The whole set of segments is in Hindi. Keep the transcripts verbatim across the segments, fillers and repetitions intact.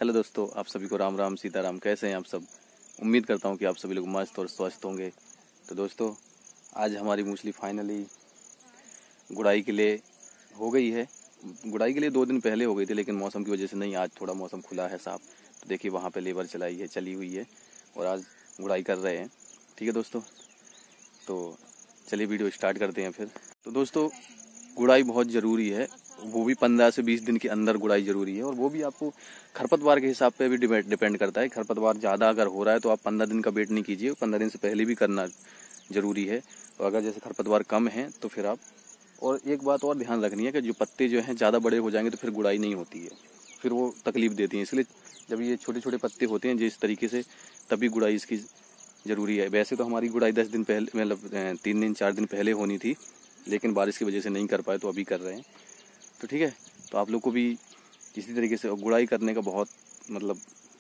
हेलो दोस्तों, आप सभी को राम राम सीताराम। कैसे हैं आप सब? उम्मीद करता हूं कि आप सभी लोग मस्त और स्वस्थ होंगे। तो दोस्तों, आज हमारी मूसली फाइनली गुड़ाई के लिए हो गई है। गुड़ाई के लिए दो दिन पहले हो गई थी, लेकिन मौसम की वजह से नहीं। आज थोड़ा मौसम खुला है साफ, तो देखिए वहाँ पे लेबर चलाई है चली हुई है और आज गुड़ाई कर रहे हैं। ठीक है दोस्तों, तो चलिए वीडियो स्टार्ट करते हैं फिर। तो दोस्तों, गुड़ाई बहुत ज़रूरी है, वो भी पंद्रह से बीस दिन के अंदर गुड़ाई ज़रूरी है। और वो भी आपको खरपतवार के हिसाब पे भी डिपेंड करता है। खरपतवार ज़्यादा अगर हो रहा है तो आप पंद्रह दिन का वेट नहीं कीजिए, पंद्रह दिन से पहले भी करना ज़रूरी है। और अगर जैसे खरपतवार कम है तो फिर आप, और एक बात और ध्यान रखनी है कि जो पत्ते जो हैं ज़्यादा बड़े हो जाएंगे तो फिर गुड़ाई नहीं होती है, फिर वो तकलीफ देती हैं। इसलिए जब ये छोटे छोटे पत्ते होते हैं जिस तरीके से, तभी गुड़ाई इसकी ज़रूरी है। वैसे तो हमारी गुड़ाई दस दिन पहले, मतलब तीन दिन चार दिन पहले होनी थी, लेकिन बारिश की वजह से नहीं कर पाए, तो अभी कर रहे हैं। तो ठीक है, तो आप लोग को भी इसी तरीके से गुड़ाई करने का बहुत मतलब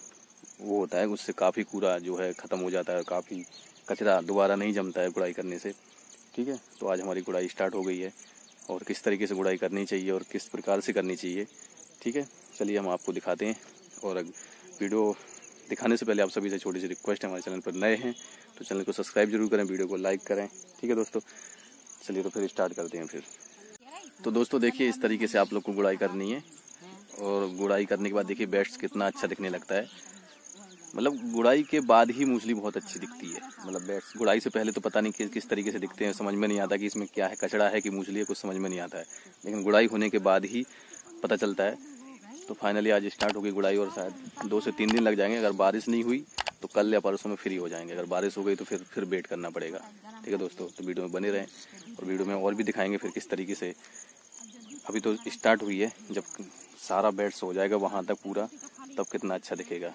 वो होता है, उससे काफ़ी कूड़ा जो है ख़त्म हो जाता है, काफ़ी कचरा दोबारा नहीं जमता है गुड़ाई करने से। ठीक है, तो आज हमारी गुड़ाई स्टार्ट हो गई है और किस तरीके से गुड़ाई करनी चाहिए और किस प्रकार से करनी चाहिए, ठीक है, चलिए हम आपको दिखाते हैं। और वीडियो दिखाने से पहले आप सभी से छोटी सी रिक्वेस्ट है, हमारे चैनल पर नए हैं तो चैनल को सब्सक्राइब जरूर करें, वीडियो को लाइक करें। ठीक है दोस्तों, चलिए तो फिर स्टार्ट करते हैं फिर। तो दोस्तों देखिए, इस तरीके से आप लोग को गुड़ाई करनी है। और गुड़ाई करने के बाद देखिए बेड्स कितना अच्छा दिखने लगता है। मतलब गुड़ाई के बाद ही मूसली बहुत अच्छी दिखती है। मतलब बेड्स गुड़ाई से पहले तो पता नहीं कि, किस तरीके से दिखते हैं, समझ में नहीं आता कि इसमें क्या है, कचड़ा है कि मूसली है, कुछ समझ में नहीं आता है। लेकिन गुड़ाई होने के बाद ही पता चलता है। तो फाइनली आज स्टार्ट हो गई गुड़ाई और शायद दो से तीन दिन लग जाएंगे। अगर बारिश नहीं हुई तो कल या परसों में फ्री हो जाएंगे। अगर बारिश हो गई तो फिर फिर वेट करना पड़ेगा। ठीक है दोस्तों, तो वीडियो में बने रहें और वीडियो में और भी दिखाएंगे फिर किस तरीके से। अभी तो स्टार्ट हुई है, जब सारा बेड्स हो जाएगा वहाँ तक पूरा, तब कितना अच्छा दिखेगा।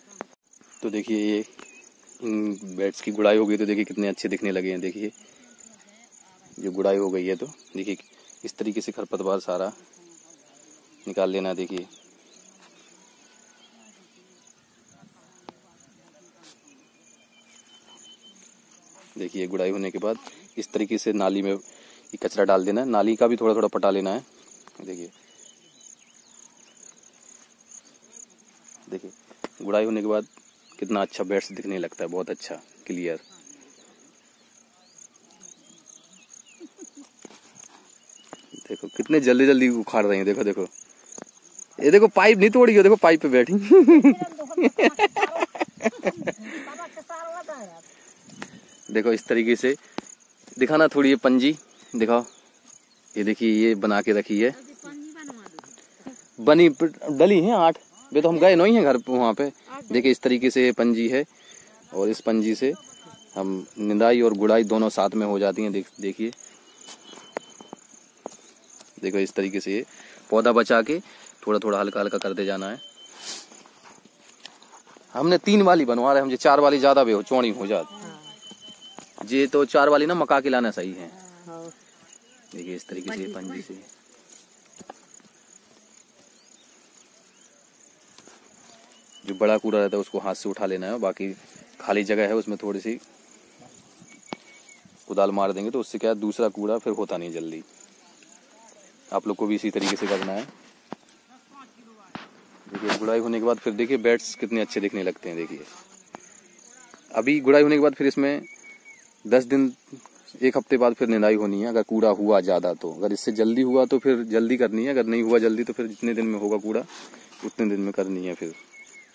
तो देखिए ये इन बेड्स की गुड़ाई हो गई तो देखिए कितने अच्छे दिखने लगे हैं। देखिए जो गुड़ाई हो गई है तो देखिए इस तरीके से खरपतवार सारा निकाल लेना। देखिए देखिए गुड़ाई होने के बाद इस तरीके से नाली में ये कचरा डाल देना है। नाली का भी थोड़ा थोड़ा पटा लेना है। देखिए देखिए गुड़ाई होने के बाद कितना अच्छा बेड्स दिखने लगता है, बहुत अच्छा क्लियर। देखो कितने जल्दी जल्दी उखाड़ रहे हैं। देखो देखो ये देखो, पाइप नहीं तोड़ी हो, देखो पाइप पे बैठी। देखो इस तरीके से दिखाना, थोड़ी ये पंजी दिखाओ। ये देखिए ये बना के रखी है, बनी डली है आठ। वे तो हम गए नहीं है घर वहाँ पे। देखिए इस तरीके से ये पंजी है और इस पंजी से हम निंदाई और गुड़ाई दोनों साथ में हो जाती हैं। देख देखिए देखो इस तरीके से ये पौधा बचा के थोड़ा थोड़ा हल्का हल्का करते जाना है। हमने तीन वाली बनवा रहे हैं, मुझे चार वाली ज्यादा भी हो चौड़ी हो जाती। ये तो चार वाली ना मका के लाना सही है। देखिए इस तरीके से पंजी से जो बड़ा कूड़ा रहता है उसको हाथ से उठा लेना है। बाकी खाली जगह है उसमें थोड़ी सी कुदाल मार देंगे तो उससे क्या है, दूसरा कूड़ा फिर होता नहीं जल्दी। आप लोग को भी इसी तरीके से करना है। देखिए गुड़ाई होने के बाद फिर देखिए बेड्स कितने अच्छे दिखने लगते हैं। देखिए अभी गुड़ाई होने के बाद फिर इसमें दस दिन एक हफ्ते बाद फिर निंदाई होनी है। अगर कूड़ा हुआ ज़्यादा तो, अगर इससे जल्दी हुआ तो फिर जल्दी करनी है, अगर नहीं हुआ जल्दी तो फिर जितने दिन में होगा कूड़ा उतने दिन में करनी है फिर।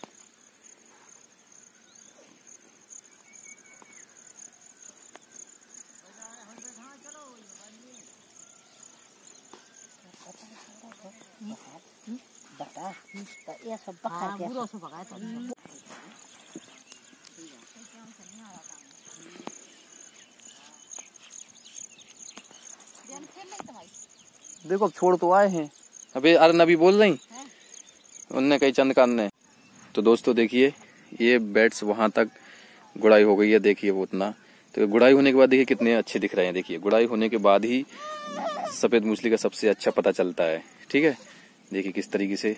देखो अब छोड़ तो आए हैं, अबे अरे नबी बोल रही उनने कई चंद कान ने। तो दोस्तों देखिए ये बेड्स वहां तक गुड़ाई हो गई है। देखिए वो उतना, तो गुड़ाई होने के बाद देखिए कितने अच्छे दिख रहे हैं। देखिए गुड़ाई होने के बाद ही सफेद मूसली का सबसे अच्छा पता चलता है। ठीक है, देखिए किस तरीके से,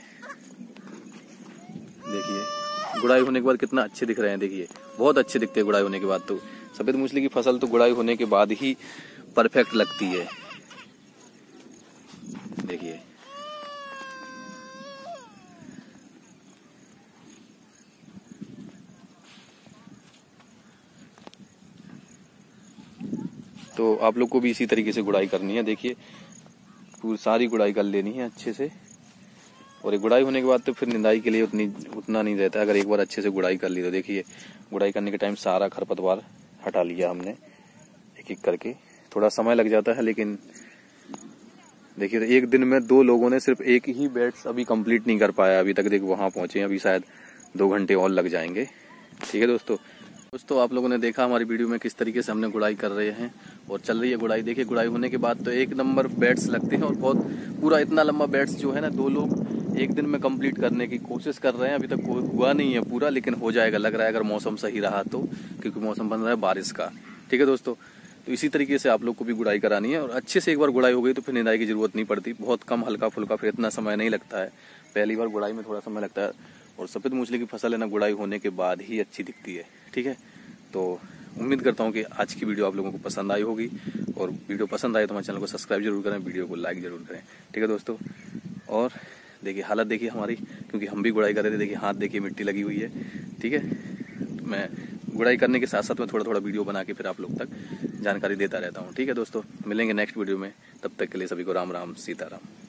देखिए गुड़ाई होने के बाद कितना अच्छे दिख रहे हैं। देखिए बहुत अच्छे दिखते हैं गुड़ाई होने के बाद। तो सफेद मूसली की फसल तो गुड़ाई होने के बाद ही परफेक्ट लगती है। देखिए तो आप लोग को भी इसी तरीके से गुड़ाई करनी है। देखिए पूरी सारी गुड़ाई कर लेनी है अच्छे से, और एक गुड़ाई होने के बाद तो फिर निंदाई के लिए उतनी उतना नहीं रहता अगर एक बार अच्छे से गुड़ाई कर ली तो। देखिए गुड़ाई करने के टाइम सारा खरपतवार हटा लिया हमने एक एक करके। थोड़ा समय लग जाता है लेकिन देखिए तो एक दिन में दो लोगों ने सिर्फ एक ही बेड्स अभी कंप्लीट नहीं कर पाया अभी तक। देखो वहां पहुंचे, अभी शायद दो घंटे और लग जाएंगे। ठीक है दोस्तों दोस्तों आप लोगों ने देखा हमारी वीडियो में किस तरीके से हमने गुड़ाई कर रहे हैं और चल रही है गुड़ाई। देखिए गुड़ाई होने के बाद तो एक नंबर बेड्स लगते हैं, और बहुत पूरा इतना लंबा बेड्स जो है ना दो लोग एक दिन में कंप्लीट करने की कोशिश कर रहे हैं। अभी तक हुआ नहीं है पूरा, लेकिन हो जाएगा लग रहा है अगर मौसम सही रहा तो, क्योंकि मौसम बन रहा है बारिश का। ठीक है दोस्तों, तो इसी तरीके से आप लोग को भी गुड़ाई करानी है, और अच्छे से एक बार गुड़ाई हो गई तो फिर निंदाई की जरूरत नहीं पड़ती। बहुत कम हल्का फुल्का, फिर इतना समय नहीं लगता है। पहली बार गुड़ाई में थोड़ा समय लगता है, और सफेद मूंगफली की फसल है ना गुड़ाई होने के बाद ही अच्छी दिखती है। ठीक है, तो उम्मीद करता हूँ कि आज की वीडियो आप लोगों को पसंद आई होगी, और वीडियो पसंद आए तो हमारे चैनल को सब्सक्राइब जरूर करें, वीडियो को लाइक जरूर करें। ठीक है दोस्तों, और देखिए हालत देखिए हमारी, क्योंकि हम भी गुड़ाई कर रहे थे। देखिए हाथ देखिए मिट्टी लगी हुई है। ठीक है, तो मैं गुड़ाई करने के साथ साथ में थोड़ा थोड़ा वीडियो बना के फिर आप लोग तक जानकारी देता रहता हूँ। ठीक है दोस्तों, मिलेंगे नेक्स्ट वीडियो में, तब तक के लिए सभी को राम राम सीताराम।